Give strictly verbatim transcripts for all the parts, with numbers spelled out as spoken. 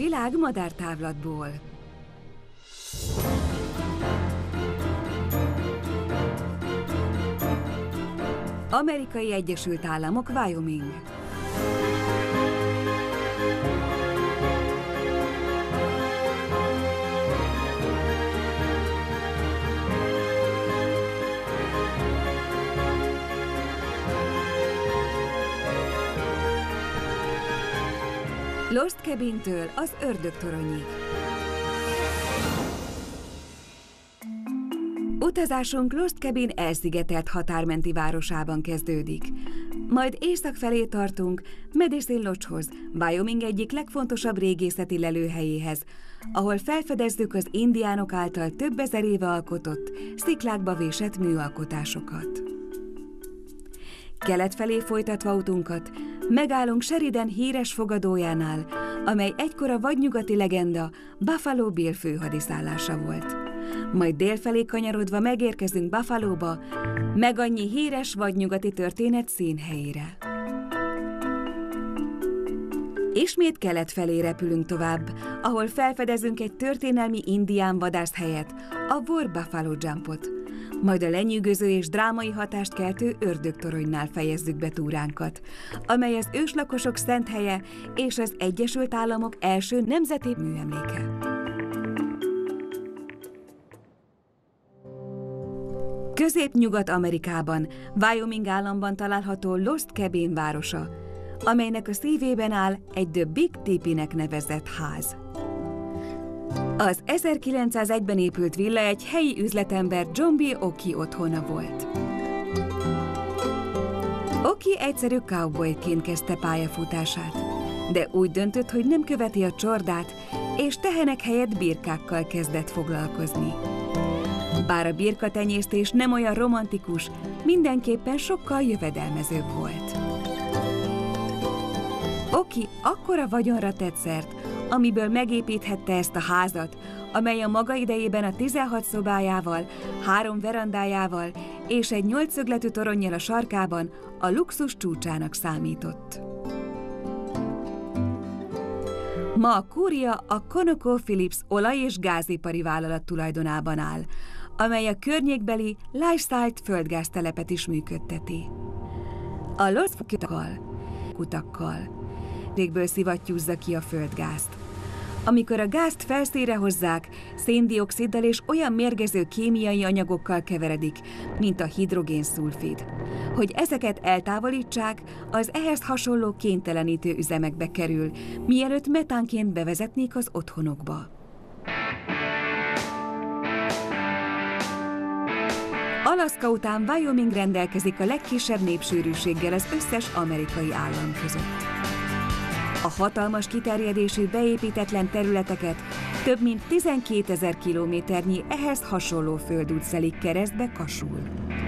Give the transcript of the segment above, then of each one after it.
világ madártávlatból. Amerikai Egyesült Államok, Wyoming. Lost Cabin-től az Ördögtoronyig. Utazásunk Lost Cabin elszigetelt határmenti városában kezdődik. Majd észak felé tartunk Medicine Lodge-hoz, Wyoming egyik legfontosabb régészeti lelőhelyéhez, ahol felfedezzük az indiánok által több ezer éve alkotott, sziklákba vésett műalkotásokat. Kelet felé folytatva utunkat, megállunk Sheridan híres fogadójánál, amely egykor a vadnyugati legenda Buffalo Bill főhadiszállása volt. Majd délfelé kanyarodva megérkezünk Buffalóba, meg annyi híres vadnyugati történet színhelyére. Ismét kelet felé repülünk tovább, ahol felfedezünk egy történelmi indián vadászhelyet, a War Buffalo Jumpot. Majd a lenyűgöző és drámai hatást keltő Ördögtoronynál fejezzük be túránkat, amely az őslakosok szent helye és az Egyesült Államok első nemzeti műemléke. Közép-Nyugat-Amerikában, Wyoming államban található Lost Cabin városa, amelynek a szívében áll egy The Big Teepee-nek nevezett ház. Az ezerkilencszázegyben épült villa egy helyi üzletember John B. Oki otthona volt. Oki egyszerű cowboyként kezdte pályafutását, de úgy döntött, hogy nem követi a csordát, és tehenek helyett birkákkal kezdett foglalkozni. Bár a birkatenyésztés nem olyan romantikus, mindenképpen sokkal jövedelmezőbb volt. Oki akkora vagyonra tett szert, amiből megépíthette ezt a házat, amely a maga idejében a tizenhat szobájával, három verandájával és egy nyolcszögletű toronnyal a sarkában a luxus csúcsának számított. Ma a kúria a ConocoPhillips olaj- és gázipari vállalat tulajdonában áll, amely a környékbeli Lifesite földgáztelepet is működteti. A Lost kutakkal, kutakkal régből szivattyúzza ki a földgázt. Amikor a gázt felszínre hozzák, széndioxiddal és olyan mérgező kémiai anyagokkal keveredik, mint a hidrogénszulfid. Hogy ezeket eltávolítsák, az ehhez hasonló kénytelenítő üzemekbe kerül, mielőtt metánként bevezetnék az otthonokba. Alaszka után Wyoming rendelkezik a legkisebb népsűrűséggel az összes amerikai állam között. A hatalmas kiterjedésű beépítetlen területeket több mint tizenkétezer kilométernyi ehhez hasonló földút szelik keresztbe Kasul.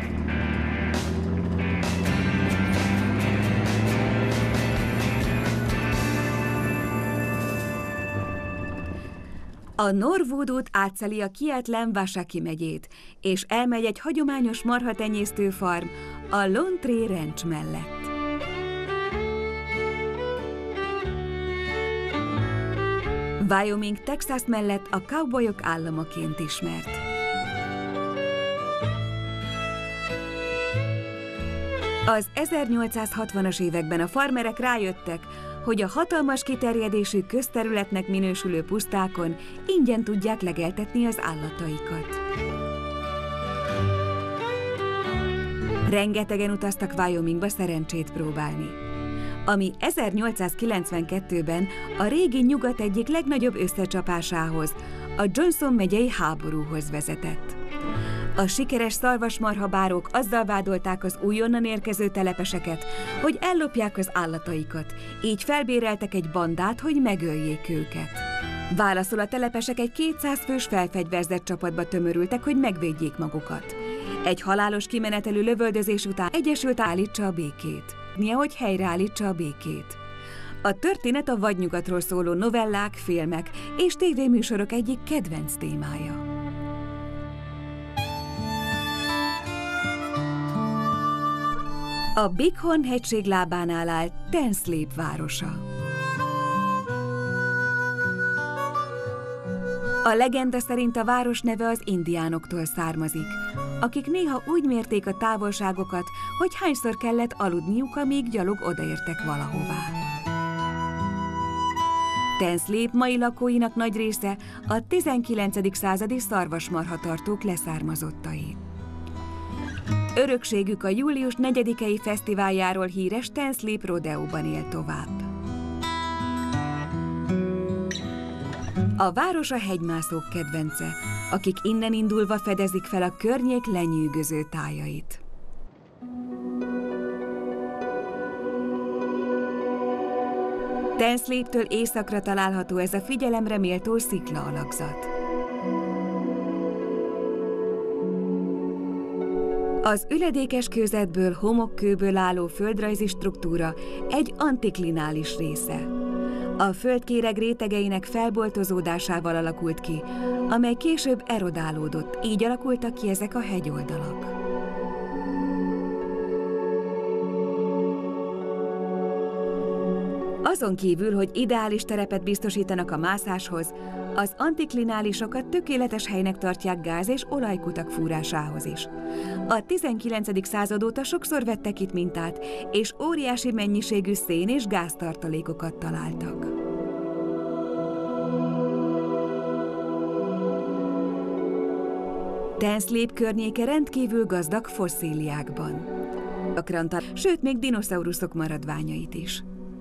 A Norwood út átszeli a kietlen Washakie megyét, és elmegy egy hagyományos marhatenyésztő farm a Lone Tree Ranch mellett. Wyoming Texas mellett a cowboyok államaként ismert. Az ezernyolcszázhatvanas években a farmerek rájöttek, hogy a hatalmas kiterjedésű közterületnek minősülő pusztákon ingyen tudják legeltetni az állataikat. Rengetegen utaztak Wyomingba szerencsét próbálni, ami ezernyolcszázkilencvenkettőben a régi nyugat egyik legnagyobb összecsapásához, a Johnson megyei háborúhoz vezetett. A sikeres szarvasmarhabárók azzal vádolták az újonnan érkező telepeseket, hogy ellopják az állataikat, így felbéreltek egy bandát, hogy megöljék őket. Válaszul a telepesek egy kétszáz fős felfegyverzett csapatba tömörültek, hogy megvédjék magukat. Egy halálos kimenetelű lövöldözés után egyesült állítsa a békét. Hogy helyreállítsa a békét. A történet a vadnyugatról szóló novellák, filmek és tévéműsorok egyik kedvenc témája. A Bighorn hegység lábánál áll Ten Sleep városa. A legenda szerint a város neve az indiánoktól származik, akik néha úgy mérték a távolságokat, hogy hányszor kellett aludniuk, amíg gyalog odaértek valahová. Tenszlép mai lakóinak nagy része a tizenkilencedik századi szarvasmarhatartók leszármazottai. Örökségük a július negyedikei fesztiváljáról híres Tenszlép Rodeóban él tovább. A város a hegymászók kedvence, akik innen indulva fedezik fel a környék lenyűgöző tájait. Tenszléptől északra található ez a figyelemre méltó sziklaalakzat. Az üledékes kőzetből, homokkőből álló földrajzi struktúra egy antiklinális része. A földkéreg rétegeinek felboltozódásával alakult ki, amely később erodálódott, így alakultak ki ezek a hegyoldalak. Azon kívül, hogy ideális terepet biztosítanak a mászáshoz, az antiklinálisokat tökéletes helynek tartják gáz- és olajkutak fúrásához is. A tizenkilencedik század óta sokszor vettek itt mintát, és óriási mennyiségű szén- és gáztartalékokat találtak. Tenszlép környéke rendkívül gazdag fosszíliákban. Gyakran tal- sőt, még dinoszauruszok maradványait is.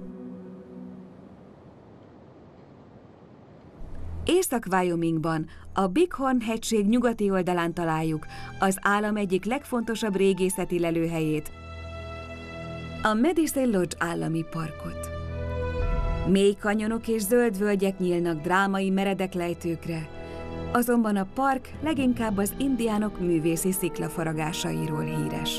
Észak-Wyomingban, a Bighorn-hegység nyugati oldalán találjuk az állam egyik legfontosabb régészeti lelőhelyét, a Medicine Lodge állami parkot. Mély kanyonok és zöld völgyek nyílnak drámai meredek lejtőkre, azonban a park leginkább az indiánok művészi sziklafaragásairól híres.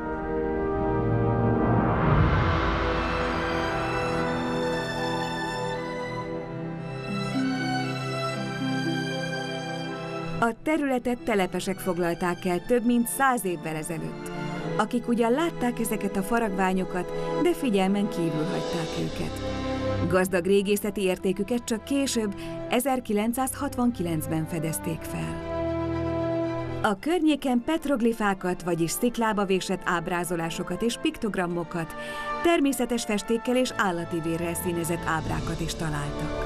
A területet telepesek foglalták el több mint száz évvel ezelőtt, akik ugyan látták ezeket a faragványokat, de figyelmen kívül hagyták őket. Gazdag régészeti értéküket csak később, ezerkilencszázhatvankilencben fedezték fel. A környéken petroglifákat, vagyis sziklába vésett ábrázolásokat és piktogrammokat, természetes festékkel és állati vérrel színezett ábrákat is találtak.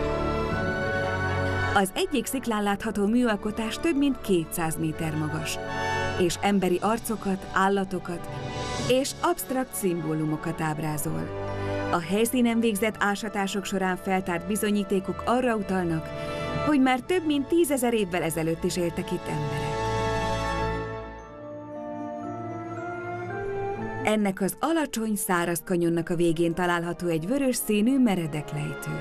Az egyik sziklán látható műalkotás több mint kétszáz méter magas, és emberi arcokat, állatokat és absztrakt szimbólumokat ábrázol. A helyszínen végzett ásatások során feltárt bizonyítékok arra utalnak, hogy már több mint tízezer évvel ezelőtt is éltek itt emberek. Ennek az alacsony, száraz kanyonnak a végén található egy vörös színű meredek lejtő.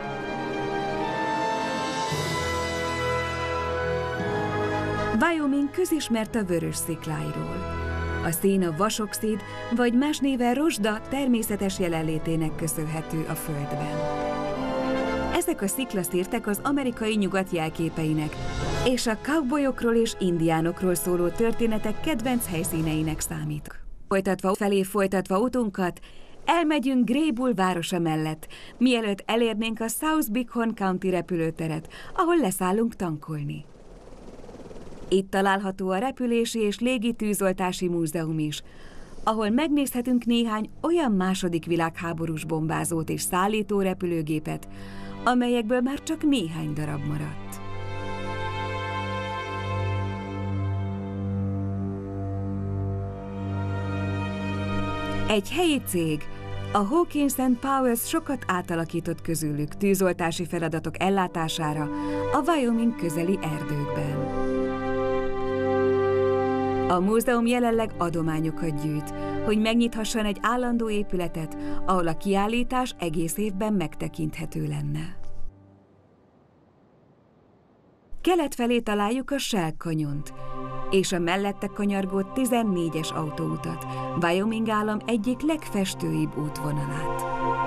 Wyoming közismert a vörös szikláiról. A szín a vasoxid, vagy más néven rozsda természetes jelenlétének köszönhető a Földben. Ezek a sziklaszirtek az amerikai nyugat jelképeinek és a cowboyokról és indiánokról szóló történetek kedvenc helyszíneinek számít. Folytatva felé folytatva utunkat, elmegyünk Grey Bull városa mellett, mielőtt elérnénk a South Bighorn County repülőteret, ahol leszállunk tankolni. Itt található a repülési és légitűzoltási múzeum is, ahol megnézhetünk néhány olyan második világháborús bombázót és szállító repülőgépet, amelyekből már csak néhány darab maradt. Egy helyi cég, a Hawkins and Powers sokat átalakított közülük tűzoltási feladatok ellátására a Wyoming közeli erdőkben. A múzeum jelenleg adományokat gyűjt, hogy megnyithasson egy állandó épületet, ahol a kiállítás egész évben megtekinthető lenne. Kelet felé találjuk a Shell kanyont, és a mellette kanyargó tizennégyes autóutat, Wyoming állam egyik legfestőibb útvonalát.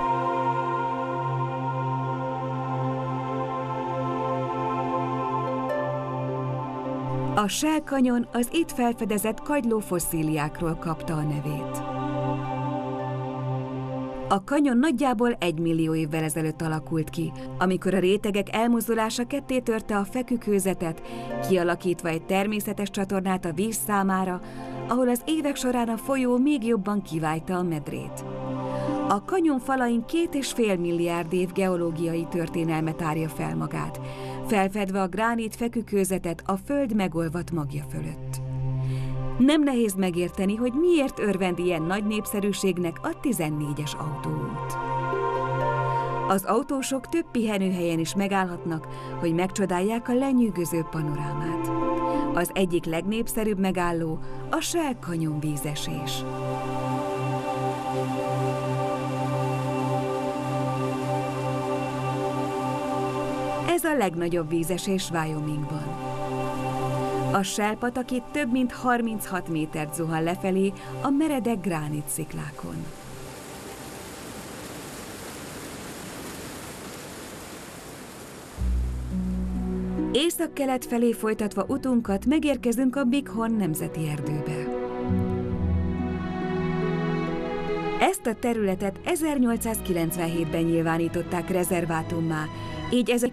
A Shell kanyon az itt felfedezett kagyló fosszíliákról kapta a nevét. A kanyon nagyjából egy millió évvel ezelőtt alakult ki, amikor a rétegek elmozdulása ketté törte a fekükőzetet, kialakítva egy természetes csatornát a víz számára, ahol az évek során a folyó még jobban kivájta a medrét. A kanyon falain két és fél milliárd év geológiai történelmet árja fel magát, felfedve a gránit fekükőzetet a föld megolvadt magja fölött. Nem nehéz megérteni, hogy miért örvend ilyen nagy népszerűségnek a tizennégyes autóút. Az autósok több pihenőhelyen is megállhatnak, hogy megcsodálják a lenyűgöző panorámát. Az egyik legnépszerűbb megálló a Shell Canyon vízesés. Ez a legnagyobb vízesés Wyomingban. A Shell patak itt több mint harminchat métert zuhan lefelé a meredek gránit sziklákon. Északkelet felé folytatva utunkat megérkezünk a Big Horn nemzeti erdőbe. Ezt a területet ezernyolcszázkilencvenhétben nyilvánították rezervátummá, így ezek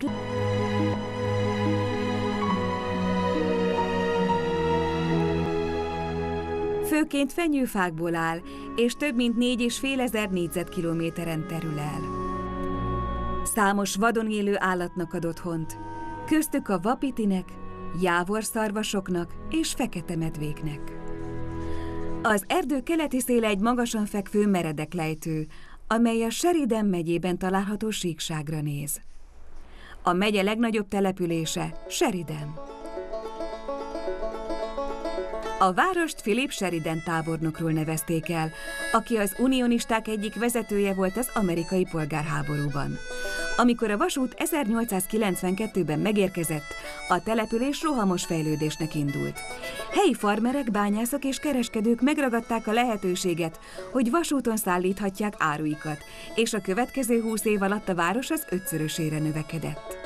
főként fenyőfákból áll, és több mint négy és fél ezer négyzetkilométeren terül el. Számos vadon élő állatnak ad otthont, köztük a vapitinek, jávorszarvasoknak és fekete medvéknek. Az erdő keleti széle egy magasan fekvő meredek lejtő, amely a Sheridan megyében található síkságra néz. A megye legnagyobb települése Sheridan. A várost Philip Sheridan tábornokról nevezték el, aki az unionisták egyik vezetője volt az amerikai polgárháborúban. Amikor a vasút ezernyolcszázkilencvenkettőben megérkezett, a település rohamos fejlődésnek indult. Helyi farmerek, bányászok és kereskedők megragadták a lehetőséget, hogy vasúton szállíthatják áruikat, és a következő húsz év alatt a város az ötszörösére növekedett.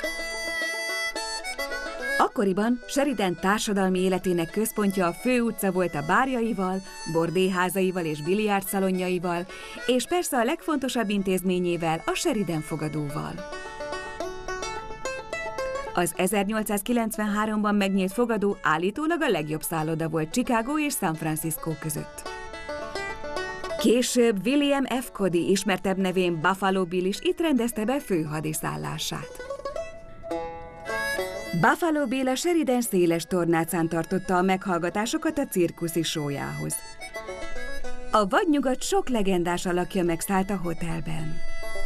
Akkoriban Sheridan társadalmi életének központja a főutca volt a bárjaival, bordéházaival és biliárdszalonjaival, és persze a legfontosabb intézményével, a Sheridan fogadóval. Az ezernyolcszázkilencvenháromban megnyílt fogadó állítólag a legjobb szálloda volt Chicago és San Francisco között. Később William F. Cody, ismertebb nevén Buffalo Bill is itt rendezte be főhadiszállását. Buffalo Bill a Sheridan széles tornácán tartotta a meghallgatásokat a cirkuszi sójához. A vadnyugat sok legendás alakja megszállt a hotelben.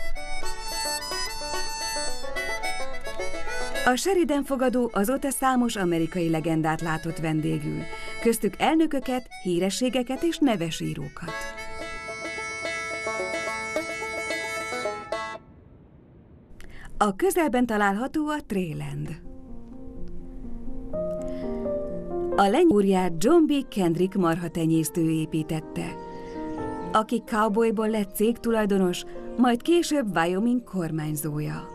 A Sheridan fogadó azóta számos amerikai legendát látott vendégül, köztük elnököket, hírességeket és neves írókat. A közelben található a Trailand. A lenyúrját John B. Kendrick marhatenyésztő építette, aki cowboyból lett cégtulajdonos, majd később Wyoming kormányzója.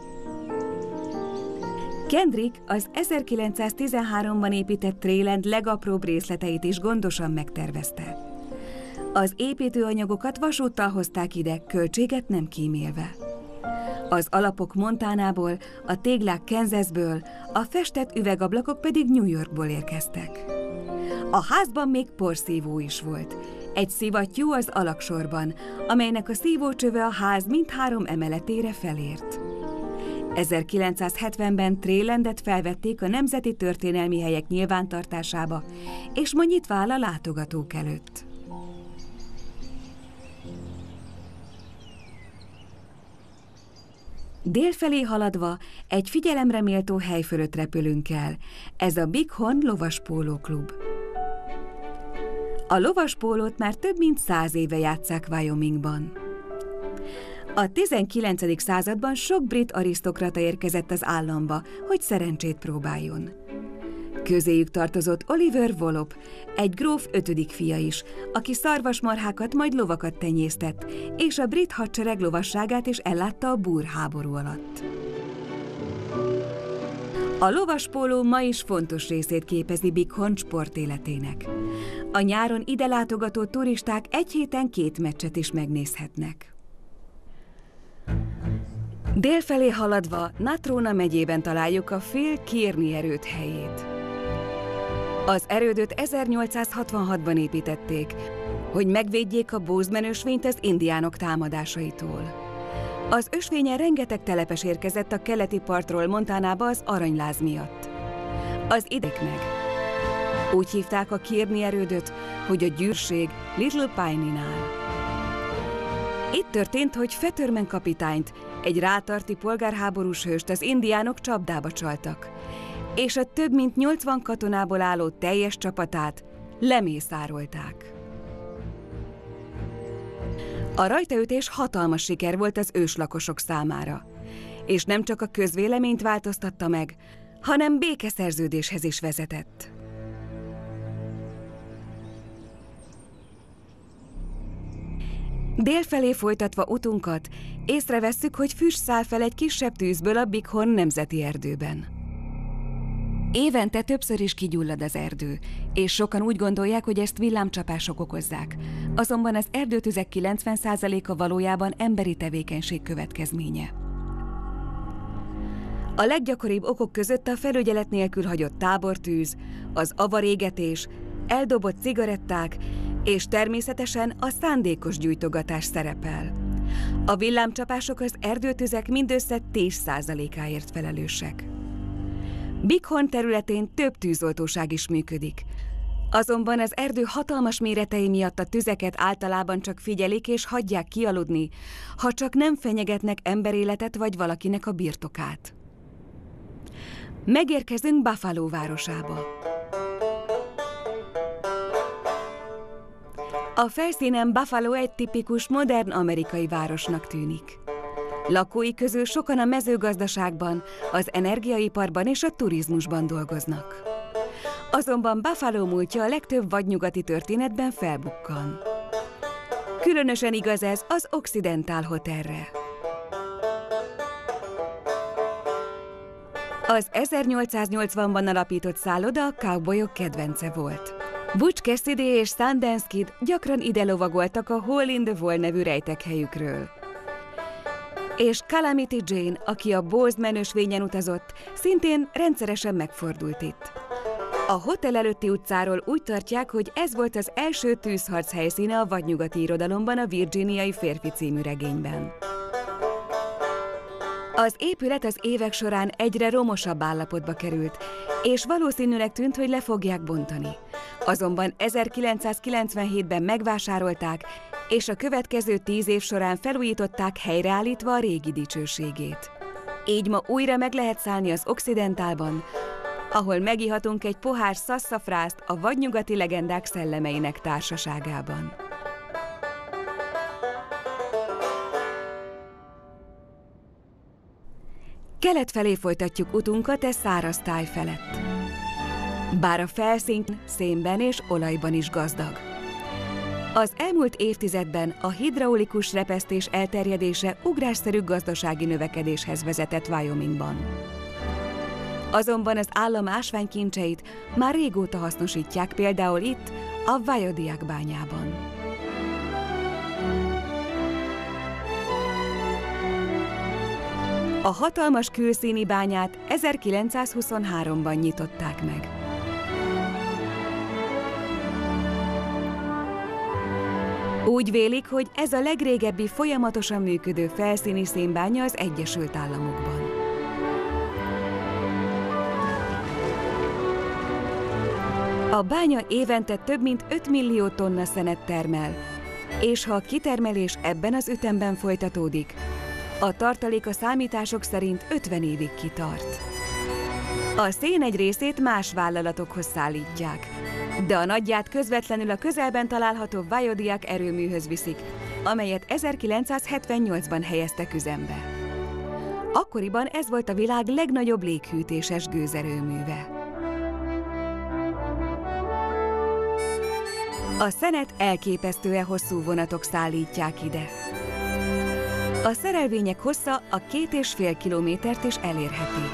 Kendrick az ezerkilencszáztizenháromban épített Trailand legapróbb részleteit is gondosan megtervezte. Az építőanyagokat vasúttal hozták ide, költséget nem kímélve. Az alapok Montánából, a téglák Kansasből, a festett üvegablakok pedig New Yorkból érkeztek. A házban még porszívó is volt, egy szivattyú az alaksorban, amelynek a szívócsöve a ház mindhárom emeletére felért. ezerkilencszázhetvenben Trailandet felvették a Nemzeti Történelmi Helyek nyilvántartásába, és ma nyitva áll a látogatók előtt. Délfelé haladva egy figyelemre méltó hely fölött repülünk el. Ez a Big Horn Lovaspóló Klub. A lovaspólót már több mint száz éve játsszák Wyomingban. A tizenkilencedik században sok brit arisztokrata érkezett az államba, hogy szerencsét próbáljon. Közéjük tartozott Oliver Wallop, egy gróf ötödik fia is, aki szarvasmarhákat, majd lovakat tenyésztett, és a brit hadsereg lovasságát is ellátta a búr háború alatt. A lovaspóló ma is fontos részét képezi Big Horn sportéletének. A nyáron ide látogató turisták egy héten két meccset is megnézhetnek. Délfelé haladva Natrona megyében találjuk a Phil Kearney erőd helyét. Az erődöt ezernyolcszázhatvanhatban építették, hogy megvédjék a Bozeman ösvényt az indiánok támadásaitól. Az ösvényen rengeteg telepes érkezett a keleti partról Montanába az aranyláz miatt. Az ideg meg. Úgy hívták a Kearney erődöt, hogy a gyűrség Little Piney-nál. Itt történt, hogy Fetterman kapitányt, egy rátarti polgárháborús hőst az indiánok csapdába csaltak, és a több mint nyolcvan katonából álló teljes csapatát lemészárolták. A rajtaütés hatalmas siker volt az őslakosok számára, és nem csak a közvéleményt változtatta meg, hanem békeszerződéshez is vezetett. Délfelé folytatva utunkat, észrevesszük, hogy füst száll fel egy kisebb tűzből a Bighorn nemzeti erdőben. Évente többször is kigyullad az erdő, és sokan úgy gondolják, hogy ezt villámcsapások okozzák. Azonban az erdőtüzek kilencven százaléka valójában emberi tevékenység következménye. A leggyakoribb okok között a felügyelet nélkül hagyott tábortűz, az avarégetés, eldobott cigaretták, és természetesen a szándékos gyújtogatás szerepel. A villámcsapások az erdőtüzek mindössze tíz százalékáért felelősek. Bighorn területén több tűzoltóság is működik. Azonban az erdő hatalmas méretei miatt a tüzeket általában csak figyelik és hagyják kialudni, ha csak nem fenyegetnek emberéletet vagy valakinek a birtokát. Megérkezünk Buffalo városába. A felszínen Buffalo egy tipikus modern amerikai városnak tűnik. Lakói közül sokan a mezőgazdaságban, az energiaiparban és a turizmusban dolgoznak. Azonban Buffalo múltja a legtöbb vadnyugati történetben felbukkan. Különösen igaz ez az Occidental Hotelre. Az ezernyolcszáznyolcvanban alapított szálloda a cowboyok kedvence volt. Butch Cassidy és Sundance Kid gyakran ide lovagoltak a Hole in the Wall nevű rejtekhelyükről. És Calamity Jane, aki a Bozeman ösvényen utazott, szintén rendszeresen megfordult itt. A hotel előtti utcáról úgy tartják, hogy ez volt az első tűzharc helyszíne a vadnyugati irodalomban a Virginiai férfi című regényben. Az épület az évek során egyre romosabb állapotba került, és valószínűleg tűnt, hogy le fogják bontani. Azonban ezerkilencszázkilencvenhétben megvásárolták, és a következő tíz év során felújították, helyreállítva a régi dicsőségét. Így ma újra meg lehet szállni az Occidentalban, ahol megihatunk egy pohár szasszafrászt a vadnyugati legendák szellemeinek társaságában. Kelet felé folytatjuk utunkat e száraz táj felett. Bár a felszín szénben és olajban is gazdag. Az elmúlt évtizedben a hidraulikus repesztés elterjedése ugrásszerű gazdasági növekedéshez vezetett Wyomingban. Azonban az állam ásványkincseit már régóta hasznosítják, például itt, a Vajodiak bányában. A hatalmas külszíni bányát ezerkilencszázhuszonháromban nyitották meg. Úgy vélik, hogy ez a legrégebbi folyamatosan működő felszíni szénbánya az Egyesült Államokban. A bánya évente több mint öt millió tonna szenet termel, és ha a kitermelés ebben az ütemben folytatódik, a tartalék a számítások szerint ötven évig kitart. A szén egy részét más vállalatokhoz szállítják, de a nagyját közvetlenül a közelben található Vajodiak erőműhöz viszik, amelyet ezerkilencszázhetvennyolcban helyeztek üzembe. Akkoriban ez volt a világ legnagyobb léghűtéses gőzerőműve. A szenet elképesztően hosszú vonatok szállítják ide. A szerelvények hossza a két és fél kilométert is elérheti.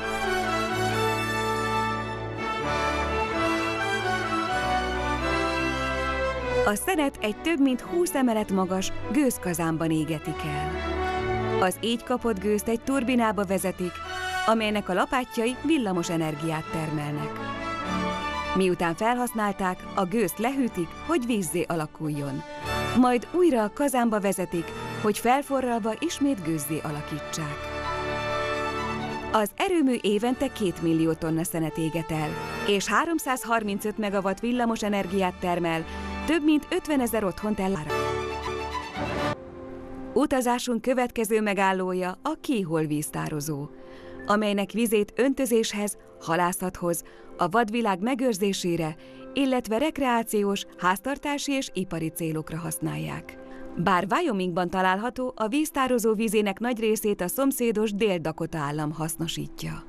A szenet egy több mint húsz emelet magas gőzkazánban égetik el. Az így kapott gőzt egy turbinába vezetik, amelynek a lapátjai villamos energiát termelnek. Miután felhasználták, a gőzt lehűtik, hogy vízzé alakuljon. Majd újra a kazánba vezetik, hogy felforralva ismét gőzzé alakítsák. Az erőmű évente két millió tonna szenet éget el, és háromszázharmincöt megawatt villamos energiát termel, több mint ötvenezer otthont ellát. Utazásunk következő megállója a Keyhole víztározó, amelynek vizét öntözéshez, halászathoz, a vadvilág megőrzésére, illetve rekreációs, háztartási és ipari célokra használják. Bár Wyomingban található, a víztározó vízének nagy részét a szomszédos Dél-Dakota állam hasznosítja.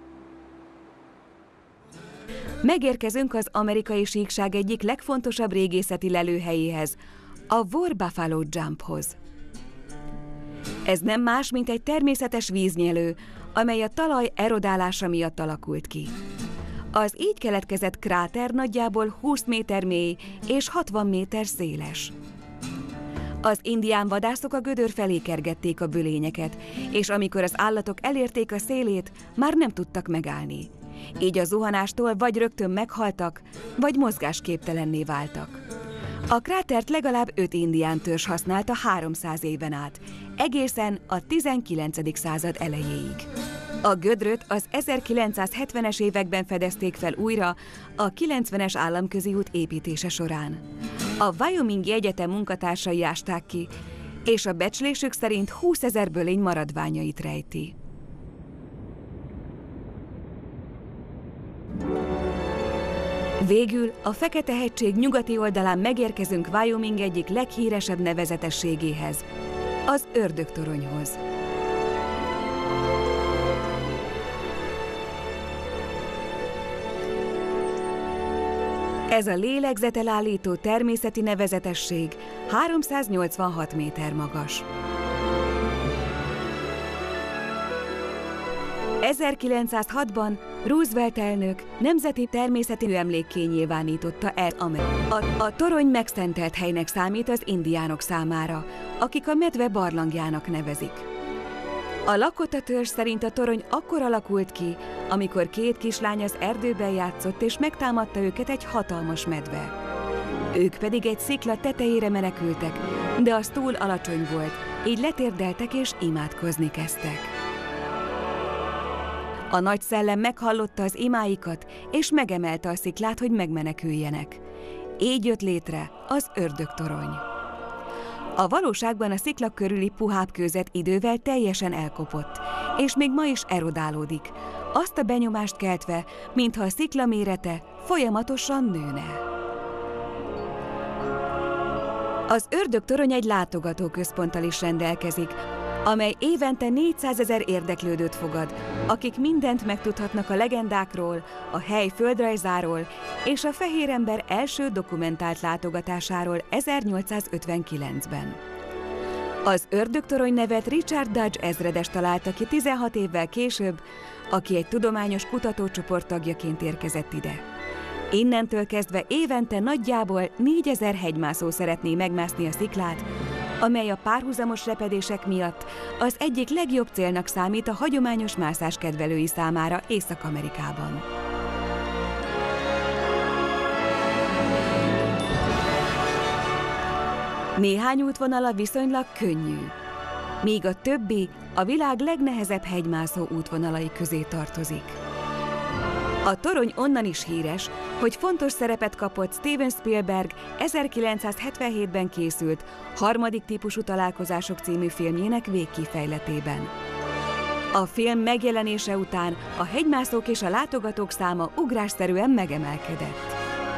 Megérkezünk az amerikai síkság egyik legfontosabb régészeti lelőhelyéhez, a War Buffalo Jumphoz. Ez nem más, mint egy természetes víznyelő, amely a talaj erodálása miatt alakult ki. Az így keletkezett kráter nagyjából húsz méter mély és hatvan méter széles. Az indián vadászok a gödör felé kergették a bölényeket, és amikor az állatok elérték a szélét, már nem tudtak megállni. Így a zuhanástól vagy rögtön meghaltak, vagy mozgásképtelenné váltak. A krátert legalább öt indián törzs használta háromszáz éven át, egészen a tizenkilencedik század elejéig. A gödröt az ezerkilencszázhetvenes években fedezték fel újra a kilencvenes államközi út építése során. A Wyomingi Egyetem munkatársai ásták ki, és a becslésük szerint húszezer bölény maradványait rejti. Végül a Fekete-hegység nyugati oldalán megérkezünk Wyoming egyik leghíresebb nevezetességéhez, az Ördögtoronyhoz. Ez a lélegzetelállító természeti nevezetesség háromszáznyolcvanhat méter magas. ezerkilencszázhatban Roosevelt elnök nemzeti természeti emlékké nyilvánította el Amerikát. A, a torony megszentelt helynek számít az indiánok számára, akik a medve barlangjának nevezik. A lakota törzs szerint a torony akkor alakult ki, amikor két kislány az erdőben játszott, és megtámadta őket egy hatalmas medve. Ők pedig egy szikla tetejére menekültek, de az túl alacsony volt, így letérdeltek és imádkozni kezdtek. A nagy szellem meghallotta az imáikat, és megemelte a sziklát, hogy megmeneküljenek. Így jött létre az Ördögtorony. A valóságban a szikla körüli puhább kőzet idővel teljesen elkopott, és még ma is erodálódik, azt a benyomást keltve, mintha a szikla mérete folyamatosan nőne. Az Ördögtorony egy látogatóközponttal is rendelkezik, amely évente négyszázezer érdeklődőt fogad, akik mindent megtudhatnak a legendákról, a hely földrajzáról és a fehér ember első dokumentált látogatásáról ezernyolcszázötvenkilencben. Az Ördögtorony nevet Richard Dodge ezredes találta ki tizenhat évvel később, aki egy tudományos kutatócsoport tagjaként érkezett ide. Innentől kezdve évente nagyjából négyezer hegymászó szeretné megmászni a sziklát, amely a párhuzamos repedések miatt az egyik legjobb célnak számít a hagyományos mászás kedvelői számára Észak-Amerikában. Néhány útvonala viszonylag könnyű, míg a többi a világ legnehezebb hegymászó útvonalai közé tartozik. A torony onnan is híres, hogy fontos szerepet kapott Steven Spielberg ezerkilencszázhetvenhétben készült Harmadik típusú találkozások című filmjének végkifejletében. A film megjelenése után a hegymászók és a látogatók száma ugrásszerűen megemelkedett.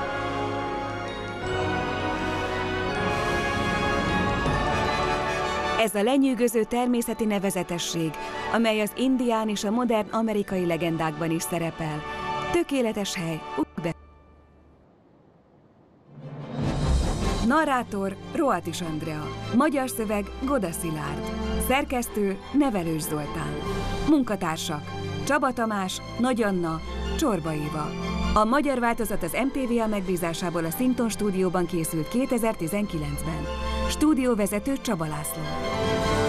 Ez a lenyűgöző természeti nevezetesség, amely az indián és a modern amerikai legendákban is szerepel, tökéletes hely. Narrátor Roatis Andrea, magyar szöveg Goda Szilárd, szerkesztő Nevelős Zoltán, munkatársak Csaba Tamás, Nagy Anna, Csorba Éva. A magyar változat az em té vé á megbízásából a Sinton stúdióban készült kétezer-tizenkilencben. Stúdióvezető Csaba László.